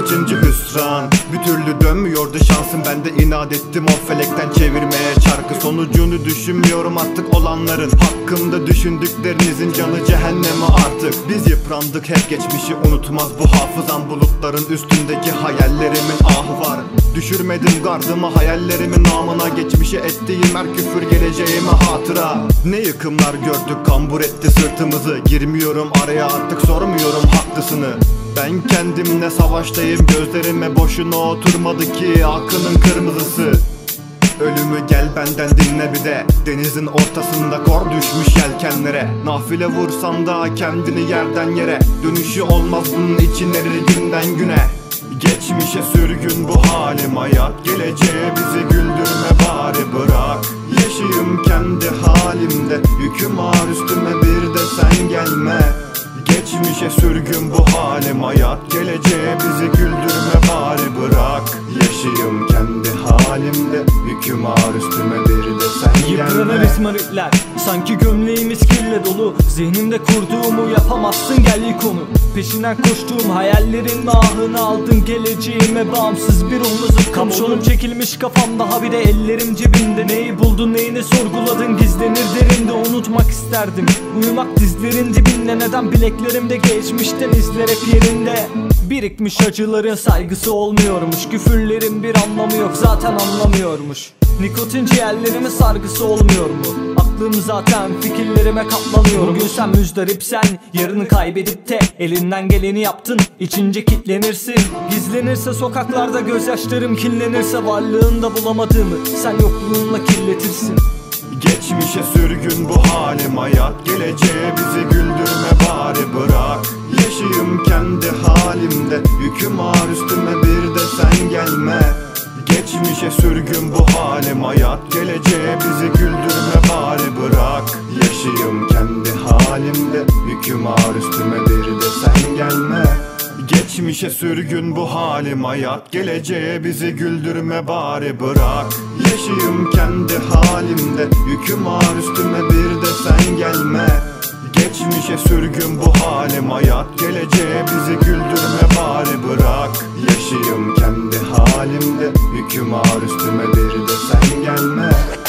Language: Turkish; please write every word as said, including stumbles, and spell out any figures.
kaçıncı hüsran. Bir türlü dönmüyordu şansım, ben de inat ettim o felekten çevirmeye çarkı. Sonucunu düşünmüyorum artık olanların, hakkımda düşündüklerinizin canı cehenneme artık. Biz yıprandık, hep geçmişi unutmaz bu hafızam. Bulutların üstündeki hayallerimin ahı var. Düşürmedim gardımı hayallerimin namına, geçmişe ettiğim her küfür geleceğime hatıra. Ne yıkımlar gördük, kambur etti sırtımızı. Girmiyorum araya artık, sormuyorum haklısını. Ben kendimle savaştayım, gözlerime boşuna oturmadı ki akının kırmızısı. Ölümü gel benden dinle bir de, denizin ortasında kor düşmüş yelkenlere. Nafile vursan da kendini yerden yere, dönüşü olmaz bunun için erir günden güne. Geçmişe sürgün bu halim, hayat geleceğe bizi güldürme bari bırak. Yaşayayım kendi halimde, yüküm ağır üstüme bir de sen gelme. Geçmişe sürgün bu halim, hayat geleceğe bizi güldürme bari bırak. Yaşayayım kendi halimde, yüküm ağır üstüme bir de sen gelme. Yıpranır izmaritler, sanki gömleğimiz kirle dolu. Zihnimde kurduğumu yapamazsın, gel yık onu. Peşinden koştuğum hayallerin ahını aldın, geleceğime bağımsız bir omuzum. Kapşonum çekilmiş kafamda, ha bir de ellerim cebimde. Neyi buldun, neyini sorguladın, gizlenir derinde. Unutmak isterdim, uyumak dizlerin dibinde. Neden bileklerimde geçmişten izler hep yerinde. Birikmiş acıların saygısı olmuyormuş, küfürlerin bir anlamı yok zaten anlamıyormuş. Nikotin ciğerlerimin sargısı olmuyor mu? Aklım zaten fikirlerime katlanıyor. Bugün sen müzdaripsen, yarını kaybedip de elinden geleni yaptın, içince kitlenirsin. Gizlenirse sokaklarda gözyaşlarım, kirlenirse varlığında bulamadığımı sen yokluğunla kirletirsin. Geçmişe sürgün bu halim, hayat geleceğe bizi güldürme bari bırak. Yaşayayım kendi halimde, yüküm ağır üstüme bir de sen gelme. Geçmişe sürgün bu halim, hayat geleceğe bizi güldürme bari bırak. Yaşayayım kendi halimde, yüküm ağır üstüme bir de sen gelme. Geçmişe sürgün bu halim, hayat geleceğe bizi güldürme bari bırak. Yaşayayım kendi halimde, yüküm ağır üstüme bir de sen gelme. Geçmişe sürgün bu halim, hayat geleceğe bizi güldürme bari bırak. Yaşayayım kendi halimde, yüküm ağır üstüme bir de sen gelme.